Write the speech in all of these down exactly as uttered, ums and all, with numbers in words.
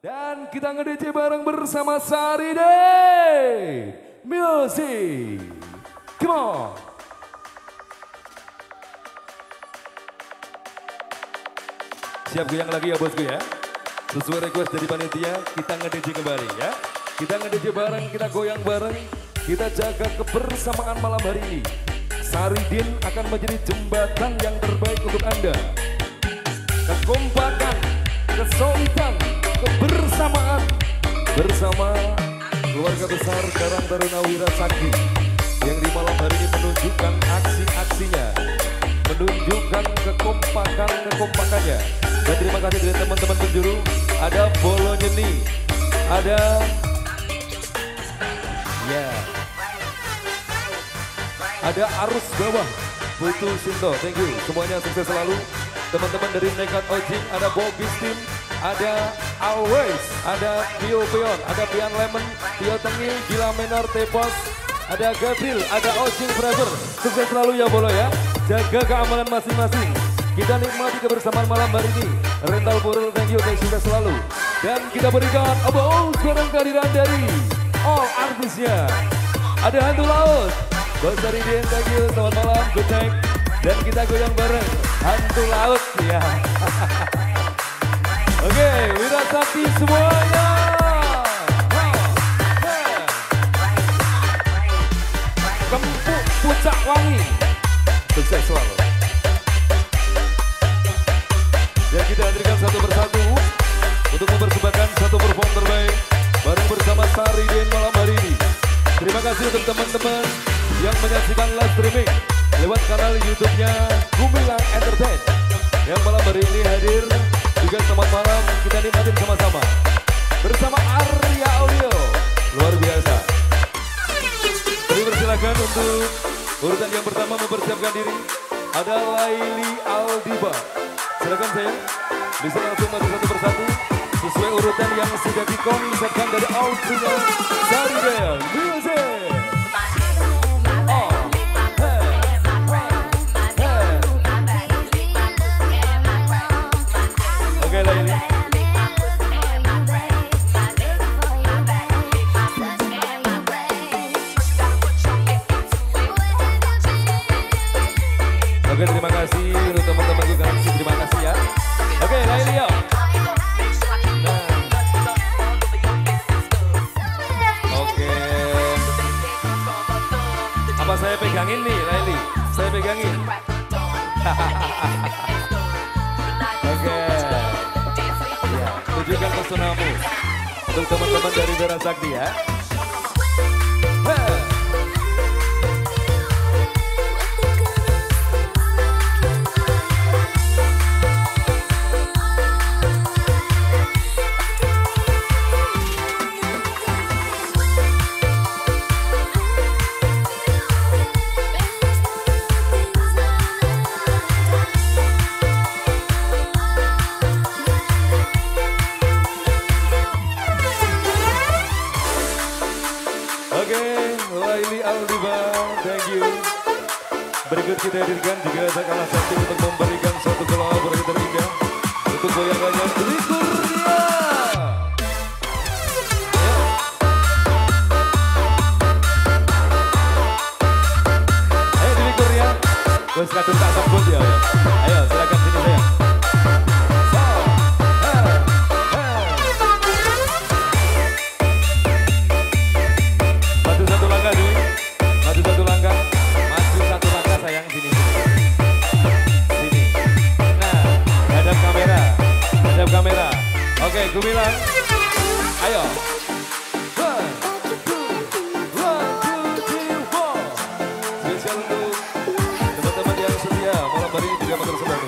Dan kita nge-D J bareng bersama Sari Day Music. Come on. Siap goyang lagi ya bosku ya. Sesuai request dari panitia, kita nge-D J kembali ya. Kita nge-D J bareng, kita goyang bareng. Kita jaga kebersamaan malam hari ini. Saridin akan menjadi jembatan yang terbaik untuk Anda. Kekompakan, kesulitan, kebersamaan bersama keluarga besar Karang Taruna Wira Sakti yang di malam hari ini menunjukkan aksi-aksinya, menunjukkan kekompakan-kekompakannya. Dan terima kasih dari teman-teman penjuru. Ada Bolo Nyeni, ada ya, yeah. Ada Arus Bawah, Putu Sinto, thank you. Semuanya sukses selalu. Teman-teman dari Nekat Ojing, ada Bobby's Team, ada Always, ada Pio Pion, ada Pian Lemon, Pio Tengi, Gila Menor, Tepos, ada Gabriel, ada Ojing Forever. Sukses selalu ya Bolo ya. Jaga keamanan masing-masing. Kita nikmati kebersamaan malam hari ini. Rental Purul, thank you, thank you sukses selalu. Dan kita berikan applause sekarang kehadiran dari all artisnya. Ada Hantu Laut, Bos Saridin, thank you, selamat malam, good night. Dan kita goyang bareng Hantu Laut ya. Oke, Wira Sakti semuanya. Kempuk Pucak Wangi, sukses selalu. Dan kita hadirkan satu persatu untuk mempersembahkan satu perform terbaik bareng bersama Saridin malam hari ini. Terima kasih untuk teman-teman yang menyaksikan live streaming lewat kanal YouTube-nya Gumilang Entertain yang malam hari ini hadir. Juga selamat malam, kita nikmatin sama-sama bersama Arya Audio, luar biasa. Jadi persilakan untuk urutan yang pertama mempersiapkan diri. Ada Laili Aldiba, silakan saya bisa langsung maju satu persatu sesuai urutan yang sudah dikonsepkan dari Audio Sari Day Music. Oke, terima kasih untuk teman-teman gue kasih, terima kasih ya. Oke, Laili yuk. Nah. Oke. Apa saya pegangin nih, Laili? Saya pegangin. Oke. Ya, tunjukkan pesonamu untuk teman-teman dari Wira Sakti ya. Hey. Berikut kita hadirkan juga Sakala Sakti untuk memberikan suatu kolaborasi terindah untuk goyangannya berikutnya. Ya. Ayo dilikur ya, bos kadung tak sebut ya. Ayo silakan sini saya. Maju satu langkah dulu, maju satu langkah. Sayang sini sini. Nah, hadap kamera, hadap kamera. Oke, Gumilang. Ayo. One, two, one, two, three, four. Spesial untuk teman-teman yang setia malam hari ini juga mempersembahkan.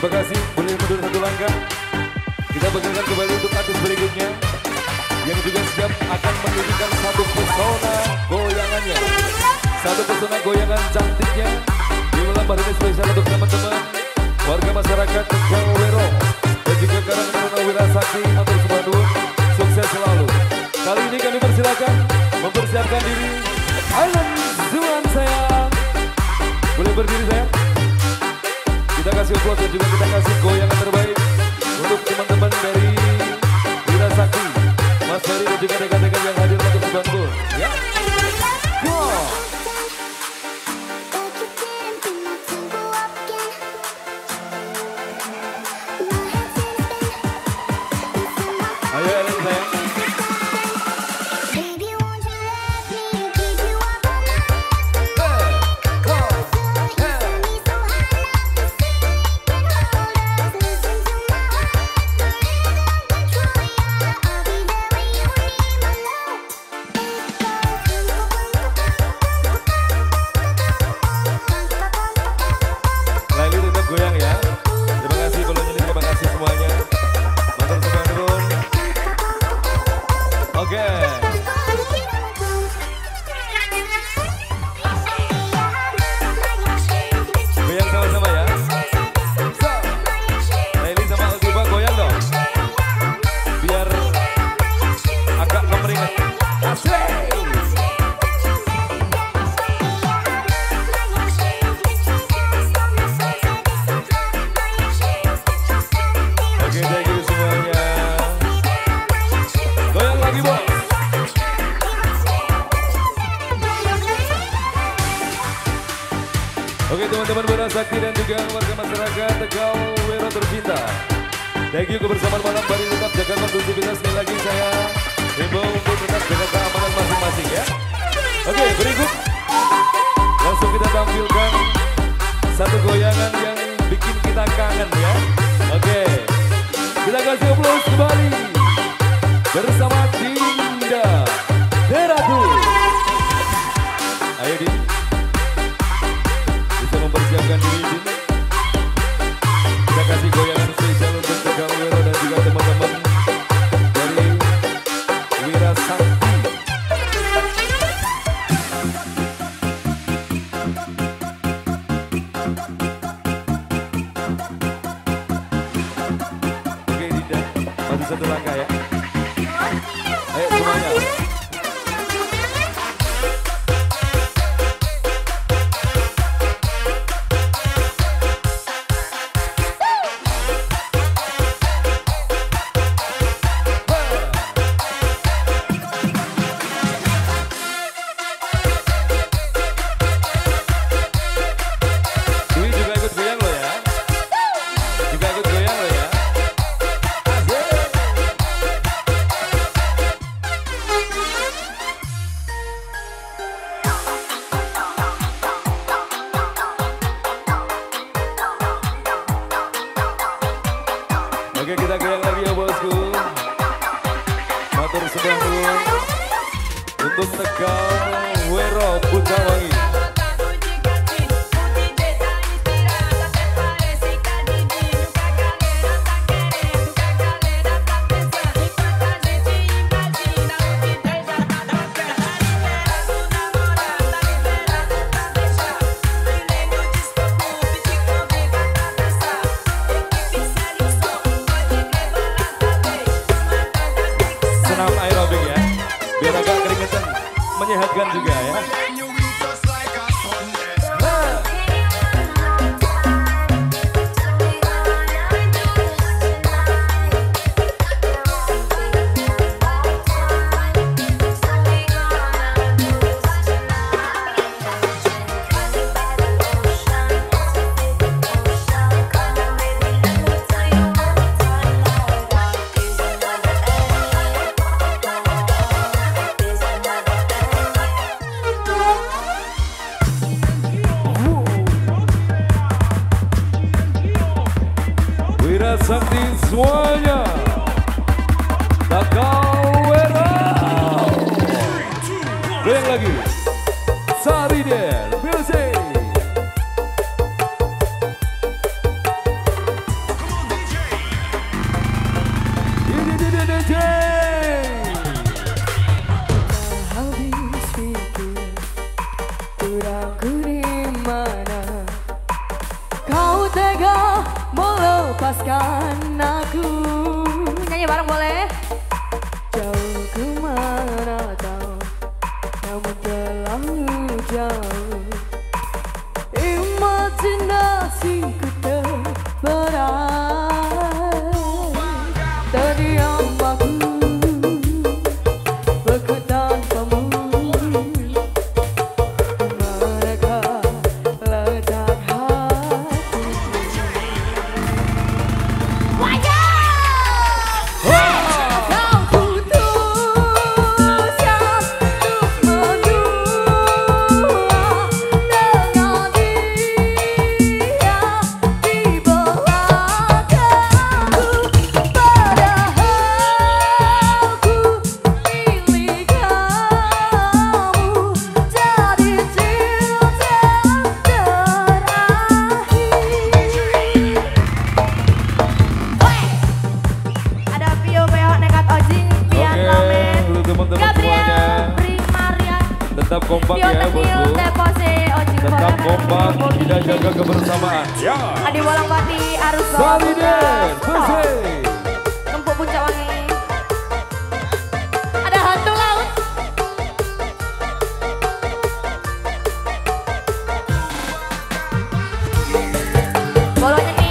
Terima kasih, boleh mundur satu langkah. Kita berikan kembali untuk artis berikutnya yang juga siap akan menunjukkan satu pesona goyangannya, satu pesona goyangan cantiknya di malam hari ini spesial untuk teman-teman warga masyarakat Tegal Wero dan juga Karang Taruna Wirasakti Matur Subhanun, sukses selalu. Kali ini kami persilakan mempersiapkan diri Island Zuan sayang. Boleh berdiri sayang? Kita kasih aplaus dan juga kita kasih goyangan terbaik untuk teman-teman dari Wirasakti, Mas Ferry dan juga rekan-rekan yang hadir untuk Subhanun. Ya, go! Ayo Ellen sayang. Goyang ya. Terima kasih belum ini, terima kasih semuanya. Matur Subhanun. Oke. Goyang sama-sama ya. Laili sama Alkiba goyang dong. Biar agak kemeringat. Asik. Oke teman-teman Wirasakti dan juga warga masyarakat Tegal Wero tercinta, thank you kebersamaan malam hari, tetap jaga kondusivitas. Sekali lagi saya himbau untuk tetap jaga keamanan masing-masing ya. Oke berikut langsung kita tampilkan satu goyangan yang bikin kita kangen ya. Oke kita kasih aplaus kembali bersama Dinda Deratu. Ayo Din, mempersiapkan diri Din. Kita kasih goyangan spesial untuk Tegal Wero dan juga teman-teman dari Wirasakti. Oke Dinda, maju satu langkah ya. Ayo semuanya. Oke kita goyang lagi ya bosku. Matur Subhanun untuk Tegal Wero Pucawangi. Senam aerobik ya, biar agak keringetan, menyehatkan juga ya. Wirasakti semuanya, Tegal Wero. Goyang lagi, Sariden, music. melepaskan aku. Nyanyi bareng boleh? Jauh kemana tahu, namun terlalu jauh. Imajinasiku terberat, terdiam aku beku tanpamu. Mereka letak hati. Wajah! Tetap kompak ya bosku. Tetap kompak, tidak jaga kebersamaan. Ya. Adi Walang Pati, Arus Saliden, Besi. Kempuk Puncak Wangi. Ada hantu laut. Bolanya nih.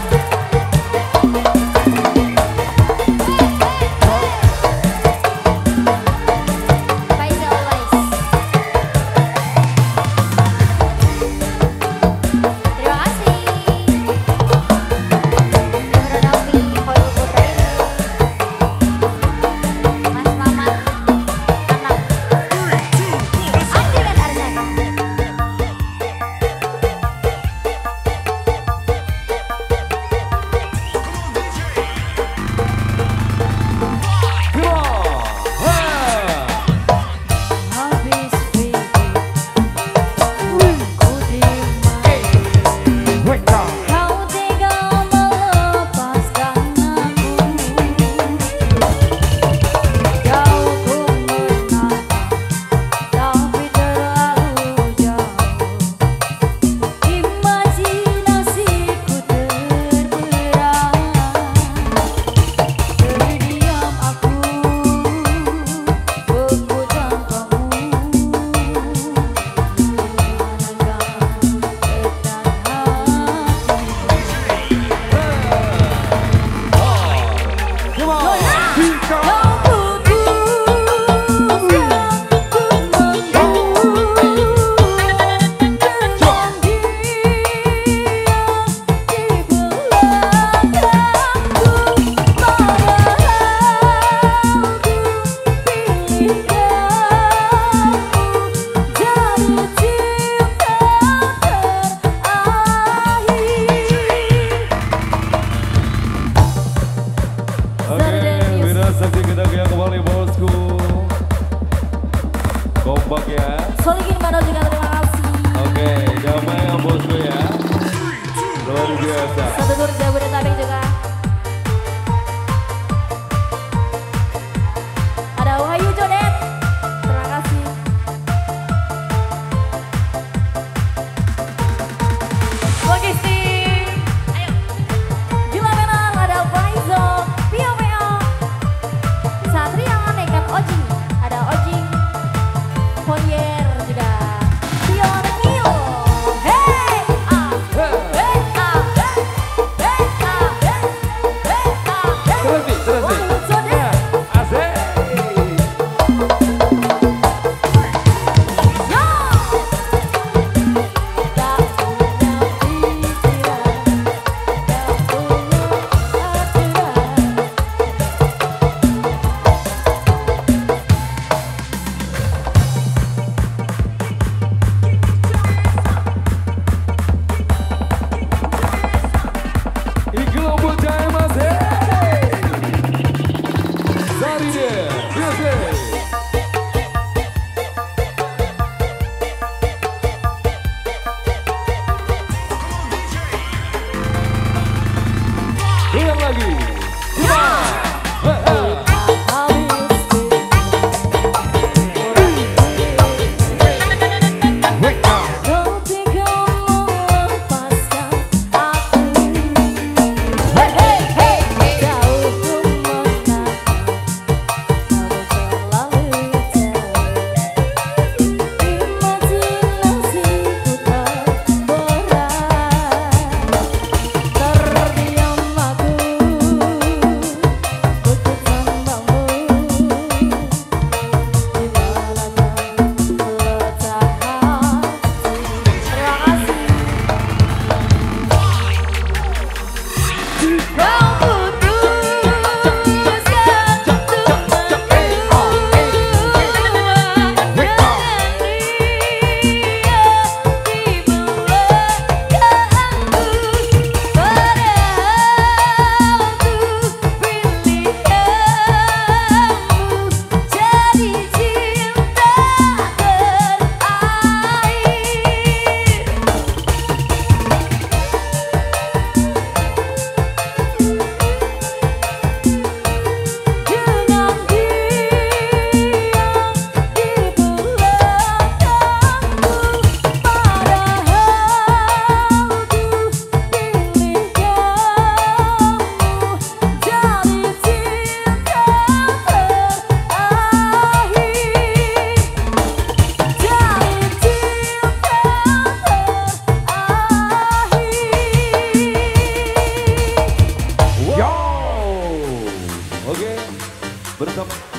Kompak ya. Solikin Mano juga terima kasih. Oke, damai ya bosku ya. Luar biasa. Satu tur Jabodetabek juga. Ada Wahyu Jodet. Terima kasih. Logistik. Ayo. Gila Menang ada Faizo, Pio Pio. Satria Nekat Oji. Ada Oji. Ponier juga. Pion Mio. Hey, ah, hey, ah, hey, hey, ah, hey, hey, ah, hey. Terus nih, terus nih. Ya, asik. Yo. Tak punya pikiran, tak punya aturan. Ikhlas Bujaya Mas. Saliden, Besi. Ulang lagi. Lima. Hei, hei. Kau tega melepaskan aku. bersama